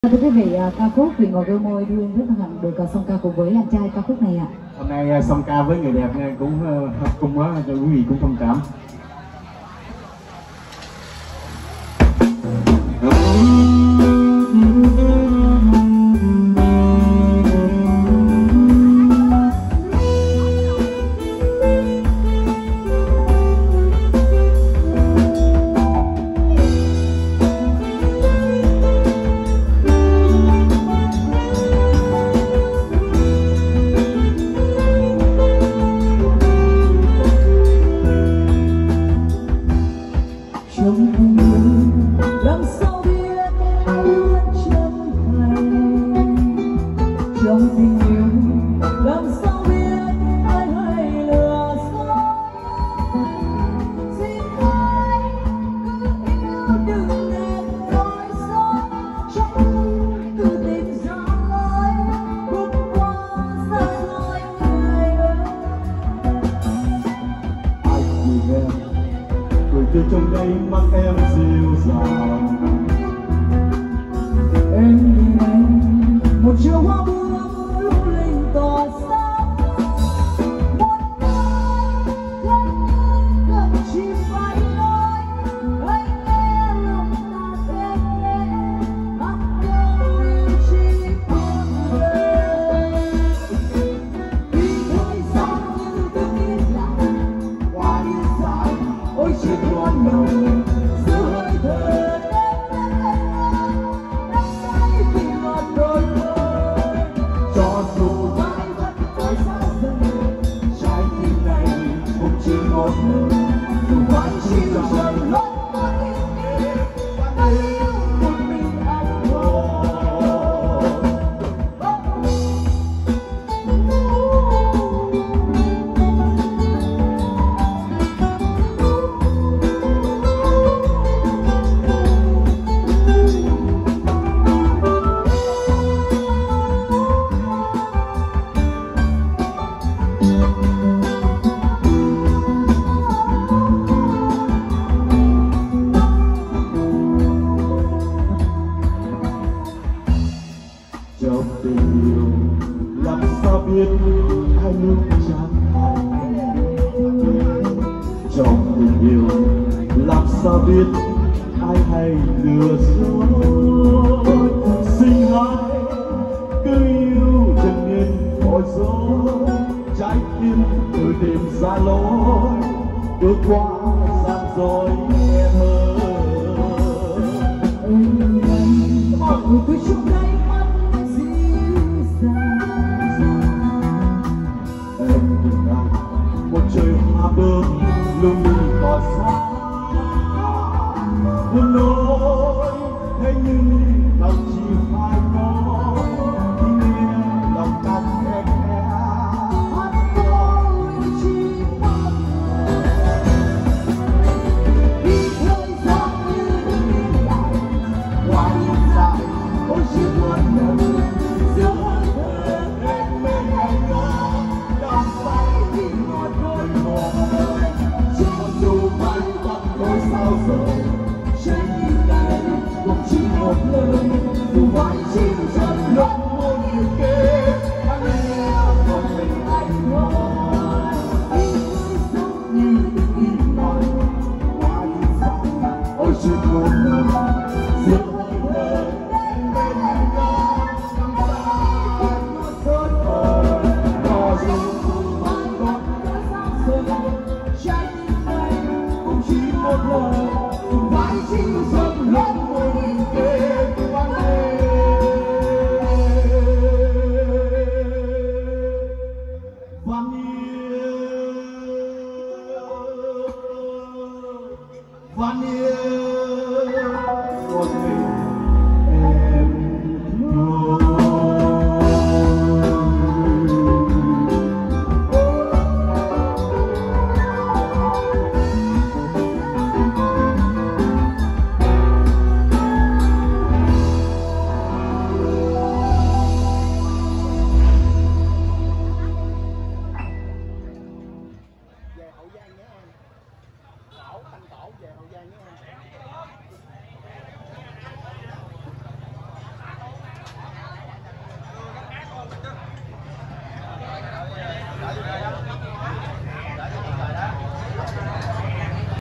Thưa quý vị, ca khúc Vì Ngọt Đôi Môi Đưa rất hân hạnh được song ca cùng với anh trai ca khúc này ạ. Hôm nay song ca với người đẹp cũng cùng quá cho quý vị cũng thông cảm. Trong tình yêu làm sao biết ai hay lừa dối. Xin hãy cứ yêu đừng nên nói dối. Trong cứ tìm ra lối bước qua xa xôi người ơi. Ai vì em cười tươi trong đây mắt em dịu dàng. Em nhìn anh một chiều hoa buông lung linh tỏa sáng. Một nơi gần gần chỉ phải nói anh nghe lòng ta khẽ nhẹ hát câu yêu chỉ một lời. Vì thời gian như từng yên lặng qua đi dài ôi chiếc nón nồng giữa hơi thở. Trong tình yêu làm sao biết ai lúc chẳng hay. Trong tình yêu làm sao biết ai hay lừa dối. Xin hãy cứ yêu đừng nên bối rối. Trái tim tự tìm ra lối bước qua gian dối em ơi. Mọi người cứ chung đây một trời hoa bướm lung linh tỏa sáng.